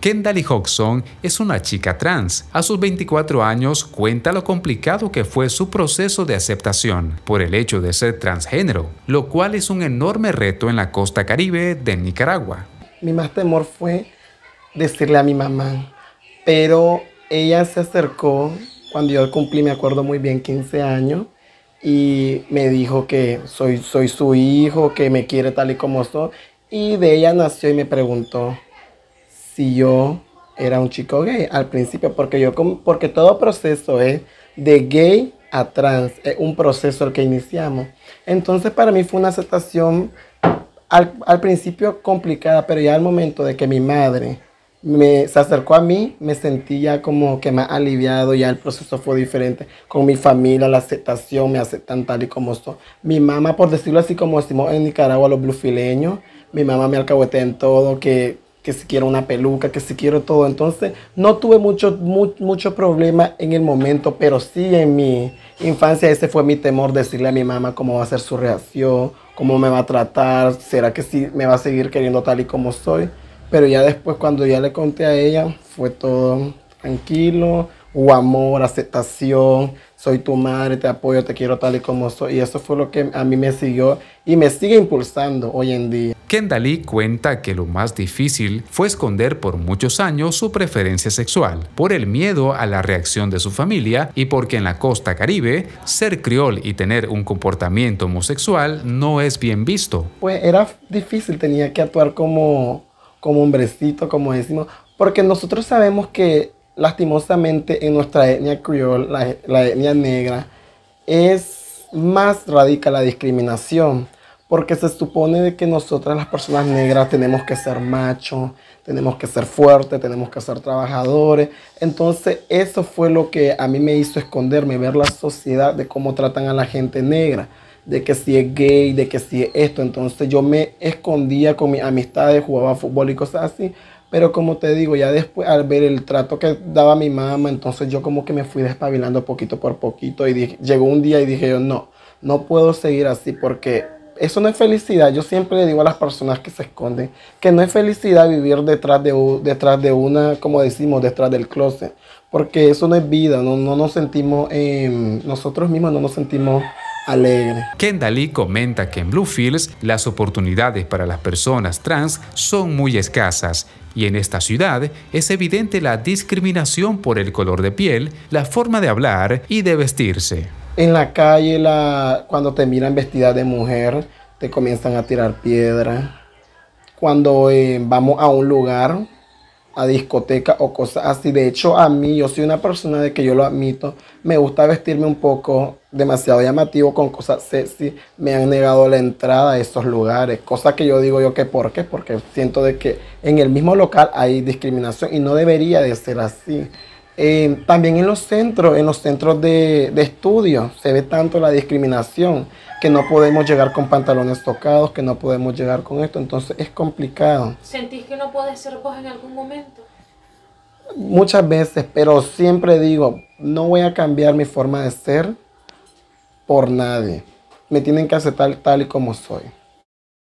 Kendali Hodgson es una chica trans. A sus 24 años cuenta lo complicado que fue su proceso de aceptación por el hecho de ser transgénero, lo cual es un enorme reto en la costa caribe de Nicaragua. Mi más temor fue decirle a mi mamá, pero ella se acercó cuando yo cumplí, me acuerdo muy bien, 15 años, y me dijo que soy su hijo, que me quiere tal y como soy, y de ella nació y me preguntó si yo era un chico gay al principio, porque todo proceso es de gay a trans, es un proceso el que iniciamos. Entonces para mí fue una aceptación al principio complicada, pero ya al momento de que mi madre se acercó a mí, me sentí ya como que más aliviado, ya el proceso fue diferente. Con mi familia, la aceptación, me aceptan tal y como soy. Mi mamá, por decirlo así como decimos en Nicaragua los blufileños, mi mamá me alcahuetea en todo, que si quiero una peluca, que si quiero todo. Entonces no tuve mucho problema en el momento, pero sí en mi infancia ese fue mi temor, decirle a mi mamá cómo va a ser su reacción, cómo me va a tratar, será que sí me va a seguir queriendo tal y como soy. Pero ya después, cuando ya le conté a ella, fue todo tranquilo, hubo amor, aceptación, soy tu madre, te apoyo, te quiero tal y como soy. Y eso fue lo que a mí me siguió y me sigue impulsando hoy en día. Kendali cuenta que lo más difícil fue esconder por muchos años su preferencia sexual, por el miedo a la reacción de su familia y porque en la costa caribe, ser criol y tener un comportamiento homosexual no es bien visto. Pues era difícil, tenía que actuar como hombrecito, como decimos, porque nosotros sabemos que lastimosamente en nuestra etnia criol, la etnia negra, es más radical la discriminación, porque se supone de que nosotras las personas negras tenemos que ser machos, tenemos que ser fuertes, tenemos que ser trabajadores. Entonces eso fue lo que a mí me hizo esconderme, ver la sociedad de cómo tratan a la gente negra, de que si es gay, de que si es esto. Entonces yo me escondía con mis amistades, jugaba fútbol y cosas así. Pero como te digo, ya después al ver el trato que daba mi mamá, entonces yo como que me fui despabilando poquito por poquito y llegó un día y dije yo, no puedo seguir así porque eso no es felicidad. Yo siempre le digo a las personas que se esconden que no es felicidad vivir detrás de una, como decimos, detrás del closet. Porque eso no es vida, no nos sentimos, nosotros mismos no nos sentimos alegre. Kendali comenta que en Bluefields las oportunidades para las personas trans son muy escasas y en esta ciudad es evidente la discriminación por el color de piel, la forma de hablar y de vestirse. En la calle, cuando te miran vestida de mujer, te comienzan a tirar piedras. Cuando vamos a un lugar, a discoteca o cosas así. De hecho, a mí, yo soy una persona de que yo lo admito, me gusta vestirme un poco demasiado llamativo con cosas sexy. Me han negado la entrada a esos lugares, cosa que yo digo yo que ¿por qué? Porque siento de que en el mismo local hay discriminación y no debería de ser así. También en los centros de estudio se ve tanto la discriminación, que no podemos llegar con pantalones tocados, que no podemos llegar con esto, entonces es complicado. ¿Sentís que no podés ser vos en algún momento? Muchas veces, pero siempre digo, no voy a cambiar mi forma de ser por nadie. Me tienen que aceptar tal y como soy.